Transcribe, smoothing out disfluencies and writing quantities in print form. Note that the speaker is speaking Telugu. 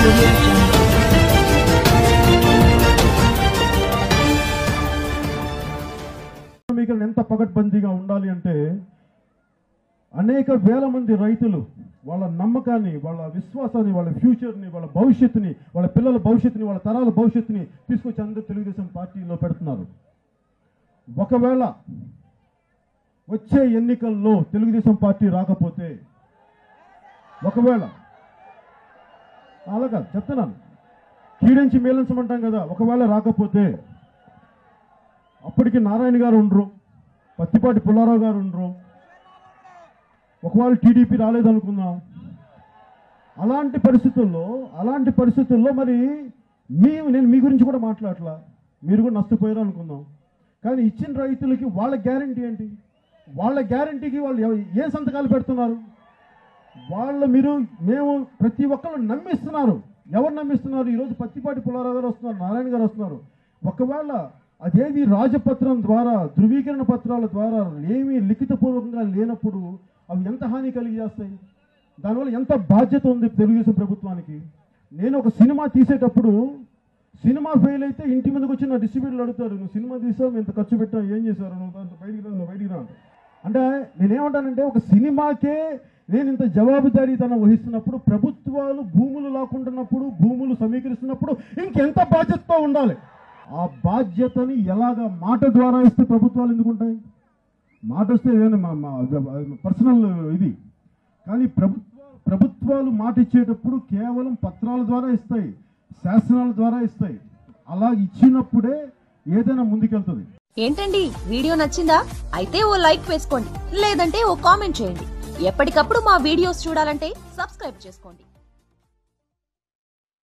audio jungle. మీకన్నా ఎంత పకడ్బందీగా ఉండాలి అంటే అనేక వేల మంది రైతులు వాళ్ళ నమ్మకాన్ని, వాళ్ళ విశ్వాసాన్ని, వాళ్ళ ఫ్యూచర్ని, వాళ్ళ భవిష్యత్తుని, వాళ్ళ పిల్లల భవిష్యత్తుని, వాళ్ళ తరాల భవిష్యత్తుని తీసుకొచ్చి అందరూ తెలుగుదేశం పార్టీలో పెడుతున్నారు. ఒకవేళ వచ్చే ఎన్నికల్లో తెలుగుదేశం పార్టీ రాకపోతే, ఒకవేళ అలాగా చెప్తున్నాను, కీడించి మేలించమంటాం కదా, ఒకవేళ రాకపోతే అప్పటికి నారాయణ గారు ఉండరు, పత్తిపాటి పుల్లారావు గారు ఉండరు, ఒకవేళ టీడీపీ రాలేదనుకుందాం. అలాంటి పరిస్థితుల్లో మరి నేను మీ గురించి కూడా మాట్లాడలా, మీరు కూడా నష్టపోయారు అనుకుందాం. కానీ ఇచ్చిన రైతులకి వాళ్ళ గ్యారంటీ ఏంటి? వాళ్ళ గ్యారంటీకి వాళ్ళు ఏ సంతకాలు పెడుతున్నారు? మేము ప్రతి ఒక్కరు నమ్మిస్తున్నారు. ఎవరు నమ్మిస్తున్నారు? ఈరోజు పత్తిపాటి పుల్లారావు గారు వస్తున్నారు, నారాయణ గారు వస్తున్నారు. ఒకవేళ అదేది రాజపత్రం ద్వారా, ధృవీకరణ పత్రాల ద్వారా ఏమీ లిఖితపూర్వకంగా లేనప్పుడు అవి ఎంత హాని కలిగి చేస్తాయి? దానివల్ల ఎంత బాధ్యత ఉంది తెలుగుదేశం ప్రభుత్వానికి? నేను ఒక సినిమా తీసేటప్పుడు సినిమా ఫెయిల్ అయితే ఇంటి మీదకి వచ్చి నా డిస్ట్రిబ్యూటర్లు అడుగుతారు, నువ్వు సినిమా తీసావు, ఎంత ఖర్చు పెట్టావు, ఏం చేశారు, నువ్వు దాంట్లో బయటికి రా. అంటే నేనేమంటానంటే, ఒక సినిమాకే నేను ఇంత జవాబుదారీతనం వహిస్తున్నప్పుడు, ప్రభుత్వాలు భూములు లాక్కుంటున్నప్పుడు, భూములు సమీకరిస్తున్నప్పుడు ఇంకెంత బాధ్యతతో ఉండాలి? ఆ బాధ్యతని ఎలాగా మాట ద్వారా ఇస్తే ప్రభుత్వాలు ఎందుకుంటాయి? మాట వస్తే పర్సనల్ ఇది. కానీ ప్రభుత్వాలు మాట ఇచ్చేటప్పుడు కేవలం పత్రాల ద్వారా ఇస్తాయి, శాసనాల ద్వారా ఇస్తాయి. అలా ఇచ్చినప్పుడే ఏదైనా ముందుకెళ్తుంది. ఏంటండి, వీడియో నచ్చిందా? అయితే ఓ లైక్ వేసుకోండి, లేదంటే ఓ కామెంట్ చేయండి. ఎప్పటికప్పుడు మా వీడియోస్ చూడాలంటే సబ్స్క్రైబ్ చేసుకోండి.